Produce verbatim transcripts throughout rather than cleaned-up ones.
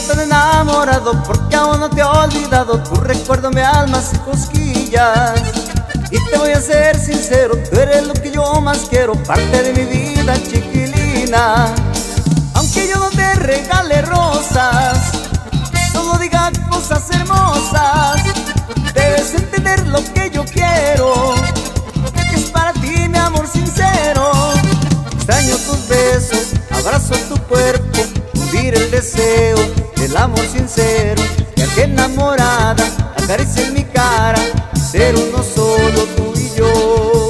tan enamorado porque aún no te he olvidado. Tu recuerdo me alma hace cosquillas. Y te voy a ser sincero, tú eres lo que yo más quiero, parte de mi vida, chiquilina. Aunque yo no te regale rosas, solo diga cosas hermosas, debes entender lo que yo quiero, que es para ti mi amor sincero. Extraño tus besos, abrazo tu cuerpo, hundir el deseo del amor sincero. Ya que enamorada acaricia en mi cara, ser uno solo tú y yo.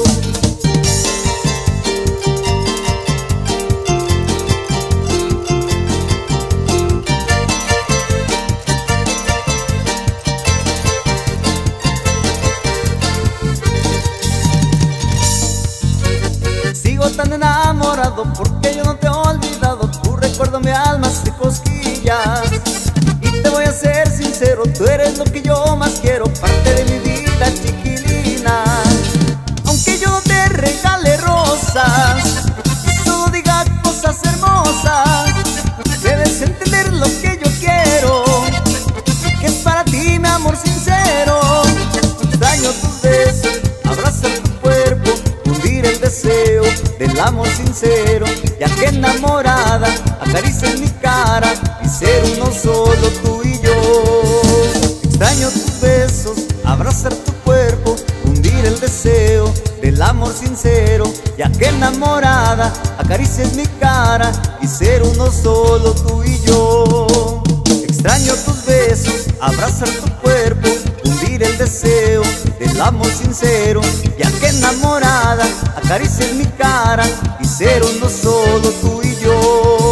Sigo tan enamorado porque yo no te he olvidado. Tu recuerdo mi alma hace cosquillas. Y te voy a ser sincero, tú eres lo que yo más quiero, parte de mi vida, chiquilina. Aunque yo no te regale rosas, solo diga cosas hermosas, debes entender lo que yo quiero, que es para ti mi amor sincero. Extraño tus besos, abrazar tu cuerpo, hundir el deseo del amor sincero. Ya que enamorada acaricia en mi cara y ser uno solo tú y yo. Extraño tus besos, abrazar tu cuerpo, hundir el deseo del amor sincero. Ya que enamorada acaricies mi cara y ser uno solo tú y yo. Extraño tus besos, abrazar tu cuerpo, hundir el deseo del amor sincero. Ya que enamorada acaricies mi cara y ser uno solo tú y yo.